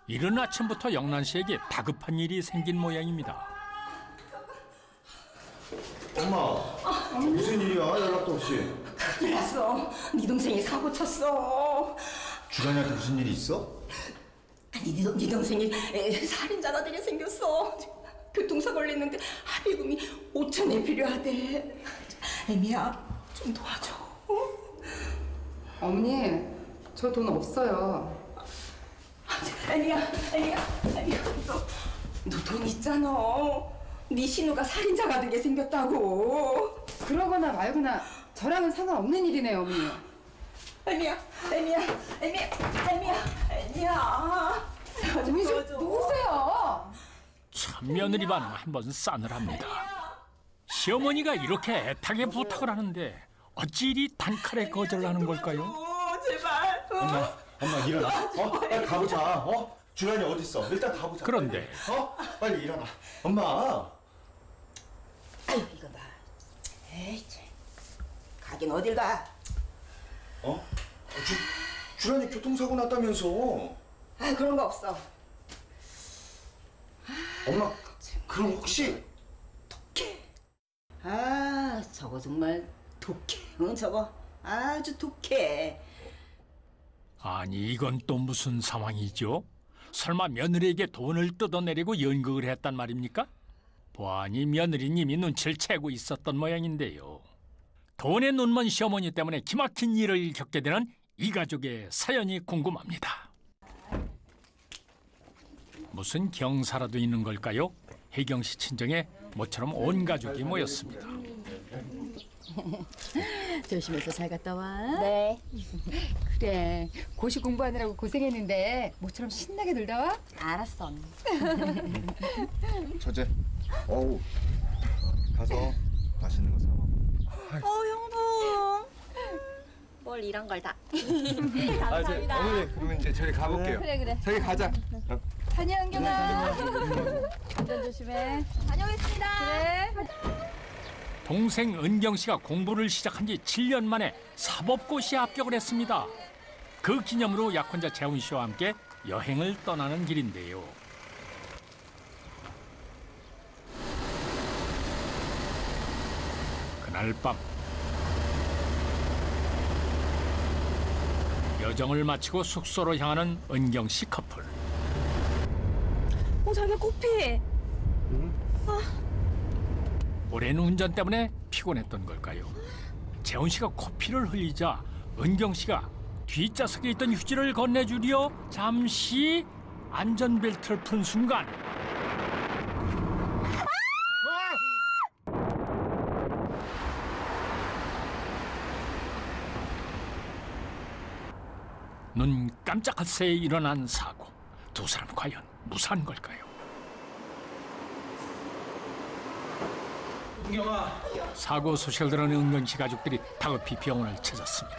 이른 아침부터 영란 씨에게 다급한 일이 생긴 모양입니다. 엄마, 무슨 일이야? 연락도 없이. 큰일 났어. 네 동생이 사고 쳤어. 주간이한테 무슨 일이 있어? 아니, 네 동생이 살인자가 되게 생겼어. 교통사고 걸렸는데 합의금이 5천에 필요하대. 애미야, 좀 도와줘. 어머니, 저 돈 없어요. 애미야, 너 돈 있잖아. 네 신우가 살인자가 되게 생겼다고. 그러거나 말거나 저랑은 상관없는 일이네요, 어머니. 애미야. 어머니 좀 누구세요? 참 며느리 반응 한번 싸늘합니다. 시어머니가 이렇게 애타게 부탁을 하는데 어찌 이리 단칼에 거절을 하는 걸까요? 제발. 엄마 일어나. 빨리 가보자. 주간이 어디 있어? 일단 가보자. 그런데 빨리 일어나. 엄마. 아유, 이거 봐. 에이, 참. 가긴 어딜 가? 주간이 교통사고 났다면서. 아, 그런 거 없어. 엄마, 그럼 혹시 아, 저거 정말 독해. 응, 저거 아주 독해. 아니 이건 또 무슨 상황이죠? 설마 며느리에게 돈을 뜯어내려고 연극을 했단 말입니까? 보아니 며느리님이 눈치를 채고 있었던 모양인데요. 돈에 눈먼 시어머니 때문에 기막힌 일을 겪게 되는 이 가족의 사연이 궁금합니다. 무슨 경사라도 있는 걸까요? 혜경 씨 친정에 모처럼 온 가족이 모였습니다. 조심해서 잘 갔다 와. 네. 그래, 고시 공부하느라고 고생했는데 모처럼 신나게 놀다 와? 알았어, 언니. 저제. 가서 맛있는 거 사 먹어. 형부. 뭘 이런 걸 다. 감사합니다. 어머니, 그러면 이제 저희 가볼게요. 그래. 저희 가자. 다녀, 은경아. 운전 조심해. 다녀오겠습니다. 그래. 동생 은경 씨가 공부를 시작한 지 7년 만에 사법고시에 합격을 했습니다. 그 기념으로 약혼자 재훈 씨와 함께 여행을 떠나는 길인데요. 그날 밤 여정을 마치고 숙소로 향하는 은경 씨 커플. 자기야, 코피. 오랜 운전 때문에 피곤했던 걸까요? 재훈 씨가 코피를 흘리자 은경 씨가 뒷좌석에 있던 휴지를 건네주려 잠시 안전벨트를 푼 순간 눈 깜짝할 새에 일어난 사고. 두 사람 과연 무사한 걸까요? 은경아. 사고 소식을 들은 은경 씨 가족들이 다급히 병원을 찾았습니다.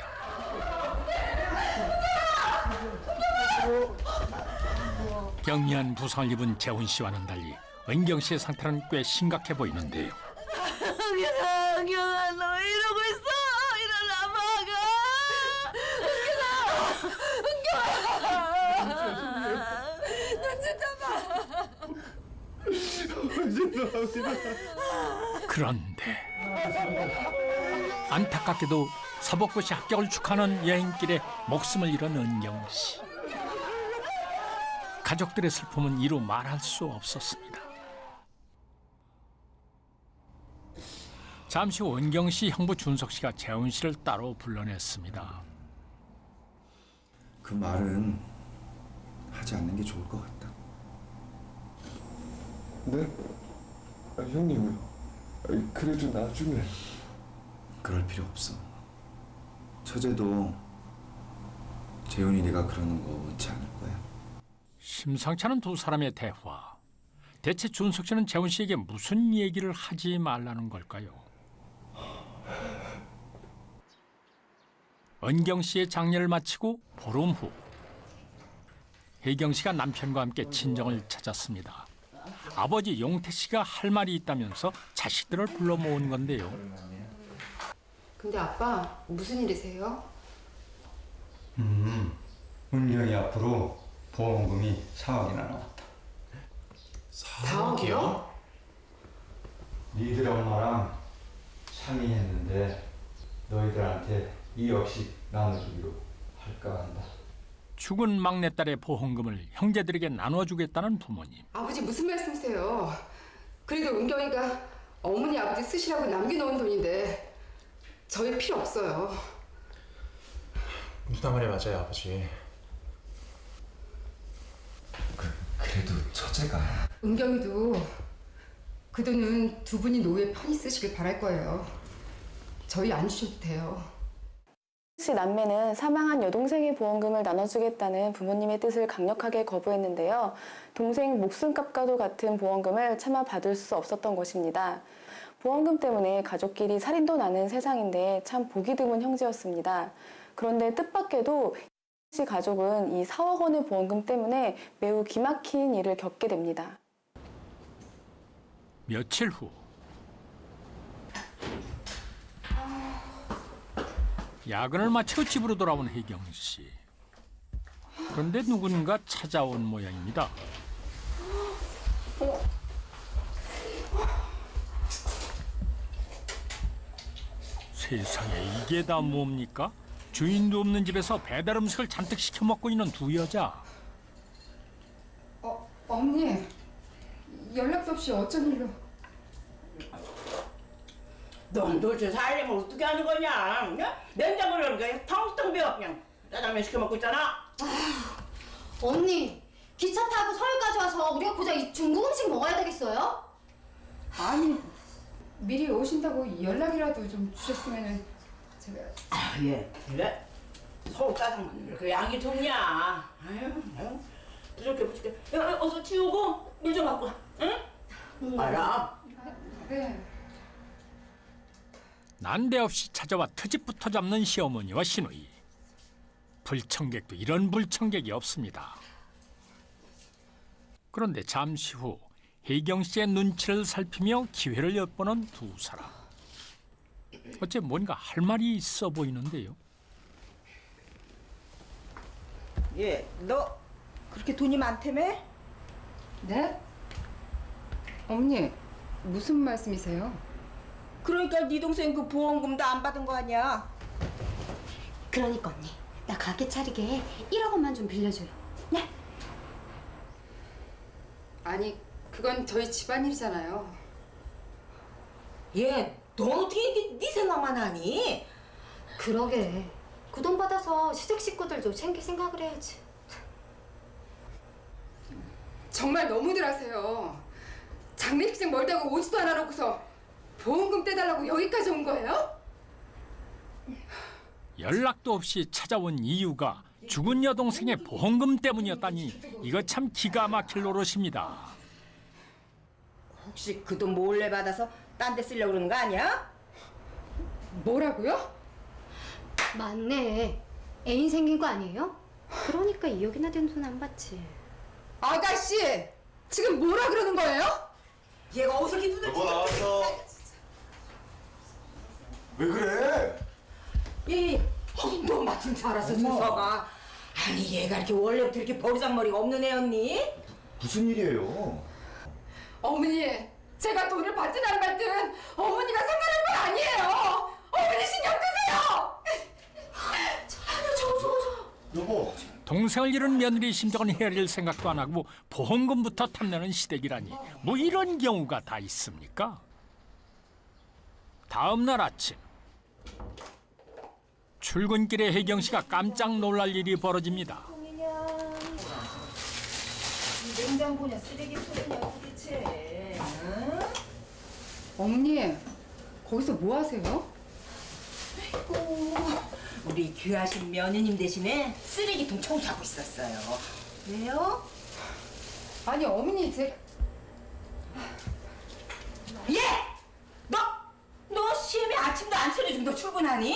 경미한 부상을 입은 재훈 씨와는 달리 은경 씨의 상태는 꽤 심각해 보이는데요. 은경아, 너 이러고 있어. 일어나, 봐가. 눈 좀 잡아. 그런데 안타깝게도 사법고시 합격을 축하하는 여행길에 목숨을 잃은 은경 씨. 가족들의 슬픔은 이루 말할 수 없었습니다. 잠시 후 은경 씨 형부 준석 씨가 재훈 씨를 따로 불러냈습니다. 그 말은 하지 않는 게 좋을 것 같다. 네? 형님요. 그래도 나중에. 그럴 필요 없어. 처제도 재훈이 네가 그러는 거 원치 않을 거야. 심상치 않은 두 사람의 대화. 대체 준석 씨는 재훈 씨에게 무슨 얘기를 하지 말라는 걸까요? 은경 씨의 장례를 마치고 보름 후 혜경 씨가 남편과 함께 친정을 찾았습니다. 아버지 용태 씨가 할 말이 있다면서 자식들을 불러 모은 건데요. 근데 아빠, 무슨 일이세요? 은경이 앞으로 보험금이 4억이나 나왔다. 4억이요? 니들 엄마랑 상의했는데 너희들한테 2억씩 나눠주기로 할까 한다. 죽은 막내딸의 보험금을 형제들에게 나눠주겠다는 부모님. 아버지 무슨 말씀이세요? 그래도 은경이가 어머니 아버지 쓰시라고 남겨놓은 돈인데 저희 필요 없어요. 누나 말이 맞아요, 아버지. 그래도 처제가 은경이도 그 돈은 두 분이 노후에 편히 쓰시길 바랄 거예요. 저희 안 주셔도 돼요. 씨 남매는 사망한 여동생의 보험금을 나눠주겠다는 부모님의 뜻을 강력하게 거부했는데요. 동생 목숨값과도 같은 보험금을 차마 받을 수 없었던 것입니다. 보험금 때문에 가족끼리 살인도 나는 세상인데 참 보기 드문 형제였습니다. 그런데 뜻밖에도 씨 가족은 이 4억 원의 보험금 때문에 매우 기막힌 일을 겪게 됩니다. 며칠 후 야근을 마치고 집으로 돌아온 혜경 씨. 그런데 누군가 찾아온 모양입니다. 세상에 이게 다 뭡니까? 주인도 없는 집에서 배달 음식을 잔뜩 시켜 먹고 있는 두 여자. 어머니 연락도 없이 어쩐 일로? 넌 도대체 살림을 어떻게 하는 거냐? 그냥 냉장고를 그냥 텅텅 비워 그냥 짜장면 시켜 먹고 있잖아. 언니, 기차 타고 서울까지 와서 우리가 고작 이 중국 음식 먹어야 되겠어요? 아니 미리 오신다고 연락이라도 좀 주셨으면은 제가. 예, 그래? 서울 짜장면을 그 양이 좋냐? 아유, 부족해. 야, 어서 치우고 물 좀 갖고 와, 응? 알아. 네. 난데없이 찾아와 트집부터 잡는 시어머니와 시누이. 불청객도 이런 불청객이 없습니다. 그런데 잠시 후 혜경 씨의 눈치를 살피며 기회를 엿보는 두 사람. 어째 뭔가 할 말이 있어 보이는데요. 예, 너 그렇게 돈이 많다며? 네? 어머니 무슨 말씀이세요? 그러니까 네 동생 그 보험금도 안 받은 거 아니야? 그러니까 언니, 나 가게 차리게 1억 원만 좀 빌려줘요. 네? 아니 그건 저희 집안일이잖아요. 예, 넌 어떻게 네 생각만 하니? 그러게. 그 돈 받아서 시댁 식구들 좀 챙길 생각을 해야지. 정말 너무들 하세요. 장례식장 멀다고 오지도 않아놓고서 보험금 떼달라고 여기까지 온 거예요? 연락도 없이 찾아온 이유가 죽은 여동생의 보험금 때문이었다니 이거 참 기가 막힐 노릇입니다. 혹시 그 돈 몰래 받아서 딴 데 쓰려고 그러는 거 아니야? 뭐라고요? 맞네. 애인 생긴 거 아니에요? 그러니까 2억이나 된 돈 안 받지. 아가씨! 지금 뭐라 그러는 거예요? 얘가 어디서 기분을 여보 나왔어. 왜 그래? 너 맡은 줄 알았어, 준서가. 아니, 얘가 이렇게 원래부터 이렇게 버르장머리가 없는 애였니? 무슨 일이에요? 어머니, 제가 돈을 받든 안 받든 어머니가 상관할 건 아니에요. 어머니 신경 끄세요. 여보. 동생을 잃은 며느리 심정은 헤아릴 생각도 안 하고 보험금부터 탐내는 시댁이라니 뭐 이런 경우가 다 있습니까? 다음 날 아침 출근길에 혜경 씨가 깜짝 놀랄 일이 벌어집니다. 냉장고냐 쓰레기통이냐 도대체. 응? 어머니, 거기서 뭐 하세요? 아이고, 우리 귀하신 며느님 대신에 쓰레기통 청소하고 있었어요. 왜요? 아니 어머니 제가 예! 너 시험에 아침도 안 차려주고 너 출근하니?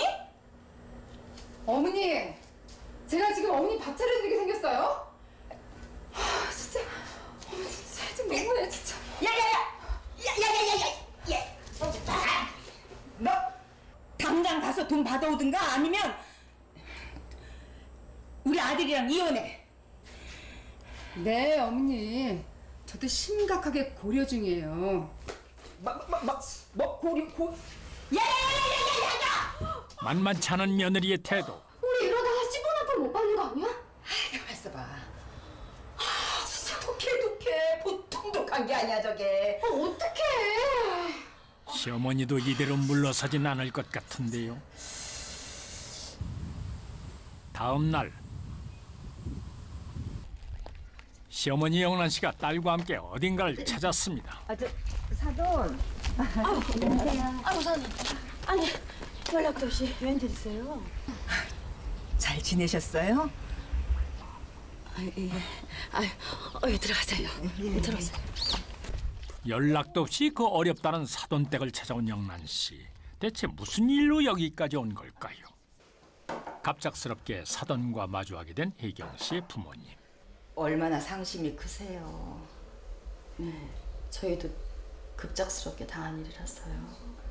어머니 제가 지금 어머니 밥 차려드리게 생겼어요? 진짜 어머니 살좀 너무해 진짜. 너 당장 가서 돈 받아오든가 아니면 우리 아들이랑 이혼해. 네, 어머니. 저도 심각하게 고려 중이에요. 만만치 않은 며느리의 태도. 우리 이러다가 찌보나팔 못 받는 거 아니야? 가만 있어봐. 진짜 독해. 보통 독한 게 아니야 저게. 어떡해. 시어머니도 이대로 물러서진 않을 것 같은데요. 다음 날 시어머니 영란 씨가 딸과 함께 어딘가를 찾았습니다. 사돈. 아유, 사장님. 아니, 연락도 없이 웬일이세요? 잘 지내셨어요? 예. 아유, 들어가세요. 들어가세요. 연락도 없이 그 어렵다는 사돈댁을 찾아온 영란 씨. 대체 무슨 일로 여기까지 온 걸까요? 갑작스럽게 사돈과 마주하게 된 혜경 씨의 부모님. 얼마나 상심이 크세요. 네, 저희도 급작스럽게 당한 일이라서요.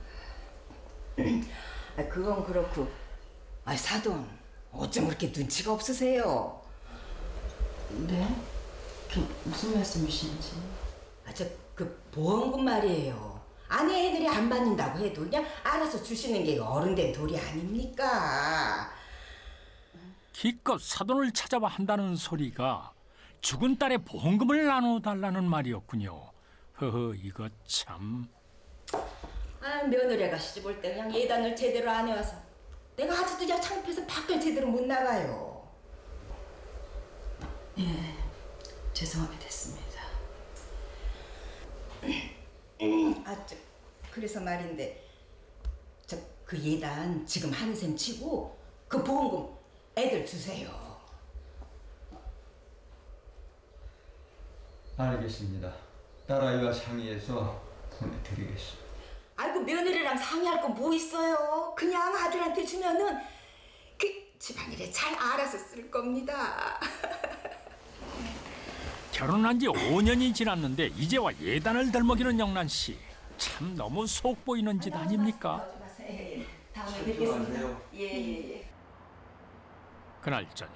그건 그렇고. 사돈, 어쩜 그렇게 눈치가 없으세요? 네? 그게 무슨 말씀이신지. 그 보험금 말이에요. 아내 애들이 안 받는다고 해도 그냥 알아서 주시는 게 어른된 도리 아닙니까? 기껏 사돈을 찾아와 한다는 소리가 죽은 딸의 보험금을 나눠달라는 말이었군요. 허허, 이거 참. 며느리가 시집 올 때 그냥 예단을 제대로 안 해와서 내가 아직도 그냥 창피해서 밖을 제대로 못 나가요. 예, 죄송하게 됐습니다. 그래서 말인데 그 예단 지금 하는 셈 치고 그 보험금 애들 주세요. 알겠습니다. 딸아이와 상의해서 보내드리겠습니다. 아이고, 며느리랑 상의할 건 뭐 있어요. 그냥 아들한테 주면은 그 집안일에 잘 알아서 쓸 겁니다. 결혼한 지 5년이 지났는데 이제와 예단을 덜먹이는 영란 씨. 참 너무 속 보이는 짓 아닙니까? 다음에 뵙겠습니다. 예. 그날 저녁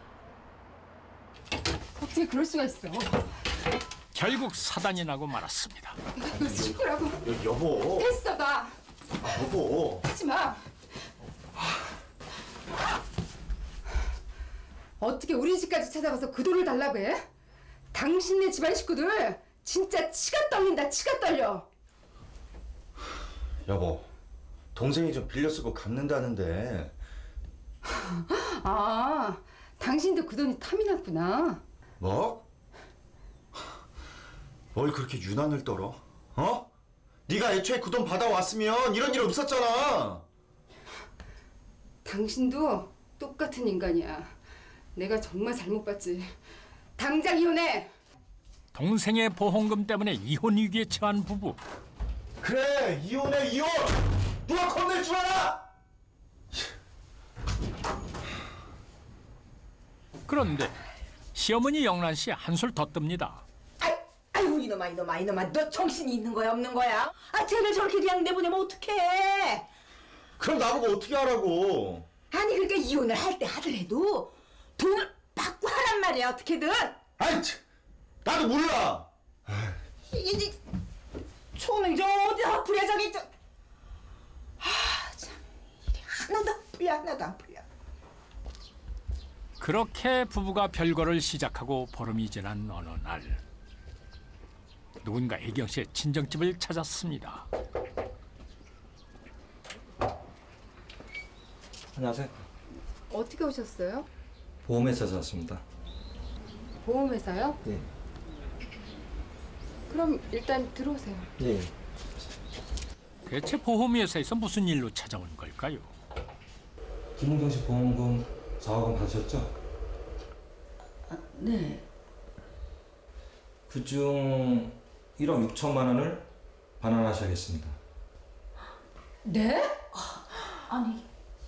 어떻게 그럴 수가 있어. 결국 사단이 나고 말았습니다. 이거 시끄라고. 여보. 됐어, 나. 여보. 하지 마. 어떻게 우리 집까지 찾아가서 그 돈을 달라고 해? 당신네 집안 식구들 진짜 치가 떨린다, 치가 떨려. 여보. 동생이 좀 빌려 쓰고 갚는다는데. 아, 당신도 그 돈이 탐이 났구나. 뭐? 뭘 그렇게 유난을 떨어? 어? 네가 애초에 그 돈 받아왔으면 이런 일 없었잖아. 당신도 똑같은 인간이야. 내가 정말 잘못 봤지. 당장 이혼해. 동생의 보험금 때문에 이혼 위기에 처한 부부. 그래, 이혼해, 이혼. 누가 겁낼 줄 알아? 그런데 시어머니 영란 씨 한술 더 뜹니다. 아이고, 이놈아, 너 정신이 있는 거야, 없는 거야? 쟤를 저렇게 그냥 내보내면 어떡해? 그럼 나보고 어떻게 하라고? 아니, 그러니까 이혼을 할 때 하더라도 돈을 받고 하란 말이야, 어떻게든. 아이, 나도 몰라. 이게 초는 저 어디서 풀려, 저기 참, 이게 하나도 안 풀려. 그렇게 부부가 별거를 시작하고 보름이 지난 어느 날 누군가 혜경 씨의 친정집을 찾았습니다. 안녕하세요. 어떻게 오셨어요? 보험회사에서 왔습니다. 보험회사요? 예. 그럼 일단 들어오세요. 예. 대체 보험회사에서 무슨 일로 찾아온 걸까요? 김은경 씨 보험금 4억 원 받으셨죠? 네. 그중 1억 6천만 원을 반환하셔야겠습니다. 네? 아니,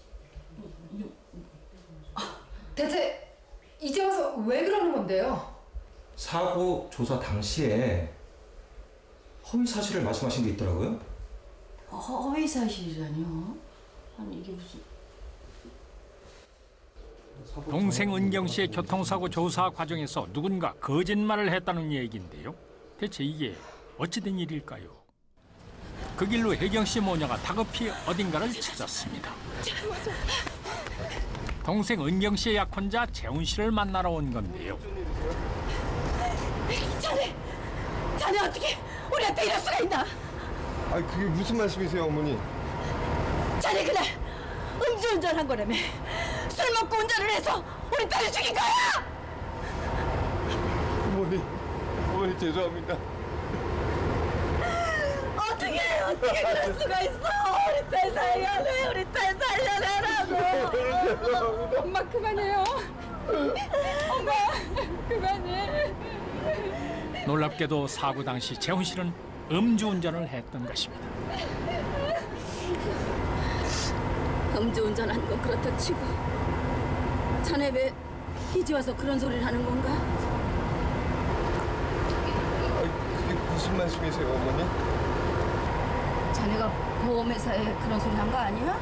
대체 이제 와서 왜 그러는 건데요? 사고 조사 당시에 허위 사실을 말씀하신 게 있더라고요. 허위 사실이라뇨? 아니, 이게 무슨... 동생 은경 씨의 교통사고 조사 과정에서 누군가 거짓말을 했다는 얘기인데요. 대체 이게 어찌된 일일까요? 그 길로 혜경 씨 모녀가 다급히 어딘가를 찾았습니다. 동생 은경 씨의 약혼자 재훈 씨를 만나러 온 건데요. 자네 어떻게 우리한테 이럴 수가 있나? 아니 그게 무슨 말씀이세요, 어머니? 자네 그날 음주운전한 거라며. 술 먹고 운전을 해서 우리 딸을 죽인 거야! 어머니 죄송합니다. 어떻게 그럴 수가 있어? 우리 딸 살려내, 우리 딸 살려내라고. 엄마 그만해요. 엄마 그만해. 놀랍게도 사고 당시 재훈 씨는 음주운전을 했던 것입니다. 음주운전한 건 그렇다 치고 자네 왜 이제 와서 그런 소리를 하는 건가? 그게 무슨 말씀이세요, 어머니? 자네가 보험회사에 그런 소리 한 거 아니야?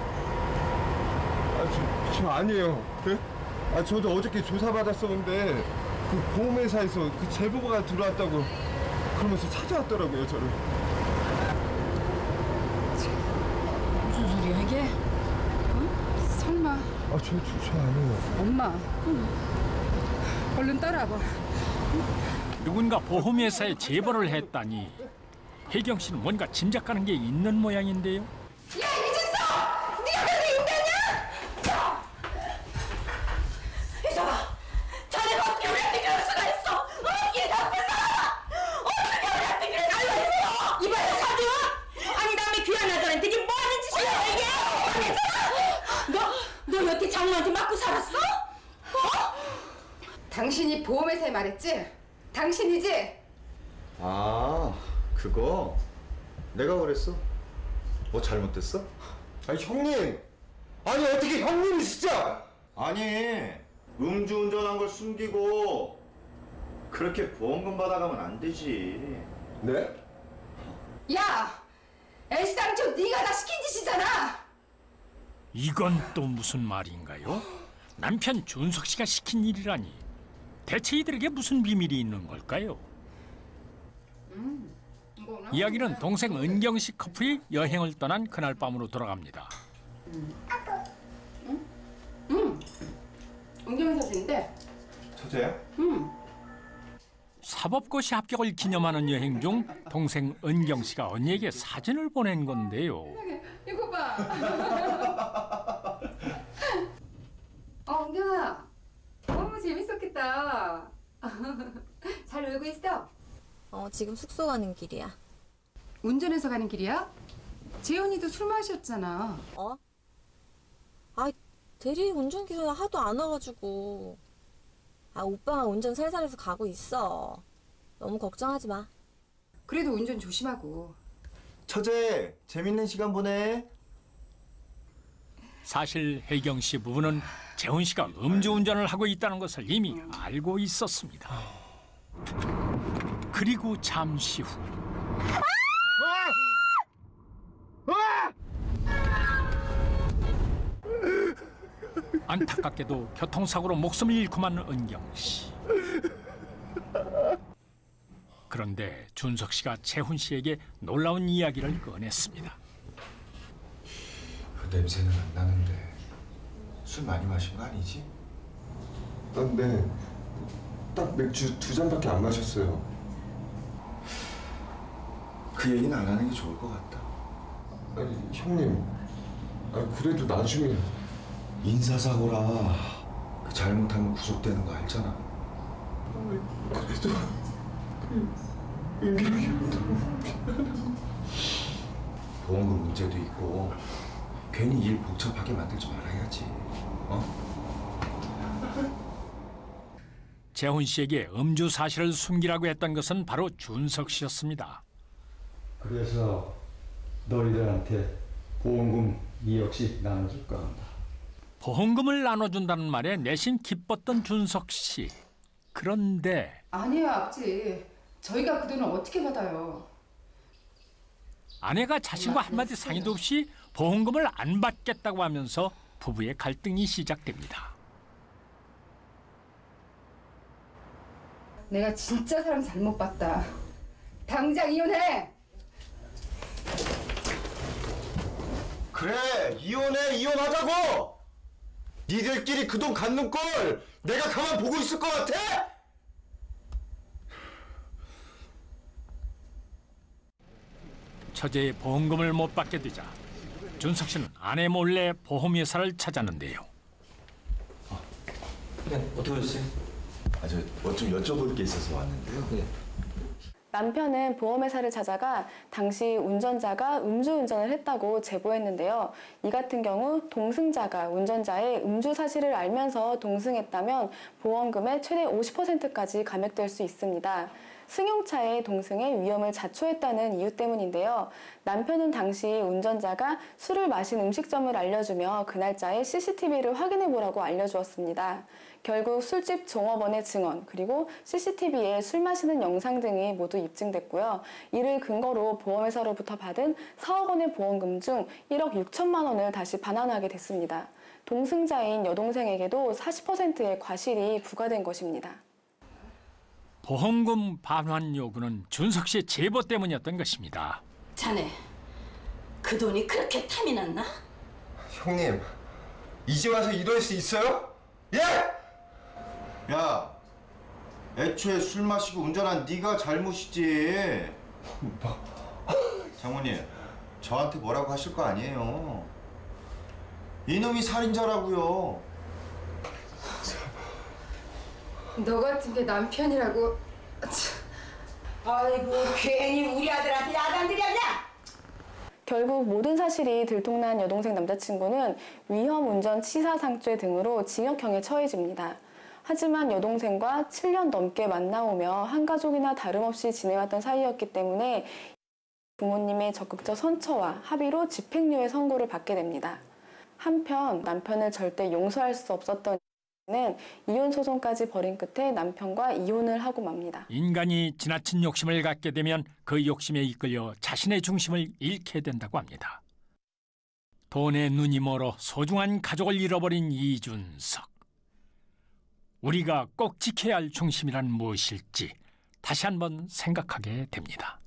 저 아니에요. 네? 저도 어저께 조사받았었는데 그 보험회사에서 그 제보가 들어왔다고 그러면서 찾아왔더라고요, 저를. 무슨 소리야 이게? 설마 저 아니에요. 엄마 얼른 따라와봐. 누군가 보험회사에 제보를 했다니 혜경 씨는 뭔가 짐작가는 게 있는 모양인데요. 야 이진서! 네가 그렇게 인간이야? 이서가! 자네가 어떻게 우리한테 그럴 수가 있어? 이 나쁜 사람아! 어떻게 우리한테 그럴 수가 있어? 이봐요 사주! 아니 남의 귀한 아들한테 이게 뭐하는 짓이야 이게? 너 여태 장모한테 맞고 살았어? 당신이 보험회사에 말했지? 당신이지? 그거 내가 그랬어? 뭐 잘못됐어? 아니 형님! 아니 어떻게 형님이 진짜! 아니 음주운전한 걸 숨기고 그렇게 보험금 받아가면 안 되지. 네? 야! 애시당초 네가 다 시킨 짓이잖아! 이건 또 무슨 말인가요? 남편 준석 씨가 시킨 일이라니. 대체 이들에게 무슨 비밀이 있는 걸까요? 이야기는 동생 은경 씨 커플이 여행을 떠난 그날 밤으로 돌아갑니다. 은경이 사진인데? 처제야? 사법고시 합격을 기념하는 여행 중 동생 은경 씨가 언니에게 사진을 보낸 건데요. 이거 봐. 은경아. 너무 재밌었겠다. 잘 놀고 있어? 지금 숙소 가는 길이야. 운전해서 가는 길이야? 재훈이도 술 마셨잖아. 대리 운전기사가 하도 안 와가지고. 오빠가 운전 살살해서 가고 있어. 너무 걱정하지 마. 그래도 운전 조심하고. 처제 재밌는 시간 보내. 사실 혜경 씨 부부는 재훈 씨가 음주운전을 하고 있다는 것을 이미 알고 있었습니다. 그리고 잠시 후 안타깝게도 교통사고로 목숨을 잃고만 은경 씨. 그런데 준석 씨가 재훈 씨에게 놀라운 이야기를 꺼냈습니다. 그 냄새는 안 나는데 술 많이 마신 거 아니지? 네. 딱 맥주 2잔밖에 안 마셨어요. 그 얘기는 안 하는 게 좋을 것 같다. 아니 형님. 그래도 나중에 인사사고라. 그 잘못하면 구속되는 거 알잖아. 그래도 은경이 보험금 문제도 있고 괜히 일 복잡하게 만들지 말아야지. 재훈 씨에게 음주 사실을 숨기라고 했던 것은 바로 준석 씨였습니다. 그래서 너희들한테 보험금 2억씩 나눠줄까 한다. 보험금을 나눠준다는 말에 내심 기뻤던 준석 씨. 그런데 아니에요, 아버지. 저희가 그 돈을 어떻게 받아요? 아내가 자신과 한마디 상의도 없이 보험금을 안 받겠다고 하면서 부부의 갈등이 시작됩니다. 내가 진짜 사람 잘못 봤다. 당장 이혼해. 그래, 이혼하자고. 니들끼리 그 돈 갖는 걸 내가 가만 보고 있을 것 같아? 처제의 보험금을 못 받게 되자 준석 씨는 아내 몰래 보험회사를 찾았는데요. 네, 어떻게 하셨어요? 저 뭐 좀 여쭤볼 게 있어서 왔는데요. 네. 남편은 보험회사를 찾아가 당시 운전자가 음주운전을 했다고 제보했는데요. 이 같은 경우 동승자가 운전자의 음주 사실을 알면서 동승했다면 보험금의 최대 50%까지 감액될 수 있습니다. 승용차의 동승에 위험을 자초했다는 이유 때문인데요. 남편은 당시 운전자가 술을 마신 음식점을 알려주며 그 날짜에 CCTV를 확인해보라고 알려주었습니다. 결국 술집 종업원의 증언 그리고 CCTV에 술 마시는 영상 등이 모두 입증됐고요. 이를 근거로 보험회사로부터 받은 4억 원의 보험금 중 1억 6천만 원을 다시 반환하게 됐습니다. 동승자인 여동생에게도 40%의 과실이 부과된 것입니다. 보험금 반환 요구는 준석 씨의 제보 때문이었던 것입니다. 자네, 그 돈이 그렇게 탐이 났나? 형님, 이제 와서 이럴 수 있어요? 예? 야, 애초에 술 마시고 운전한 네가 잘못이지. 장모님, 저한테 뭐라고 하실 거 아니에요. 이놈이 살인자라고요. 너 같은 게 남편이라고. 아이고, 괜히 우리 아들한테 야단들이 하냐? 결국 모든 사실이 들통난 여동생 남자친구는 위험 운전 치사상죄 등으로 징역형에 처해집니다. 하지만 여동생과 7년 넘게 만나오며 한 가족이나 다름없이 지내왔던 사이였기 때문에 부모님의 적극적 선처와 합의로 집행유예 선고를 받게 됩니다. 한편 남편을 절대 용서할 수 없었던 는 이혼 소송까지 벌인 끝에 남편과 이혼을 하고 맙니다. 인간이 지나친 욕심을 갖게 되면 그 욕심에 이끌려 자신의 중심을 잃게 된다고 합니다. 돈에 눈이 멀어 소중한 가족을 잃어버린 이준석. 우리가 꼭 지켜야 할 중심이란 무엇일지 다시 한번 생각하게 됩니다.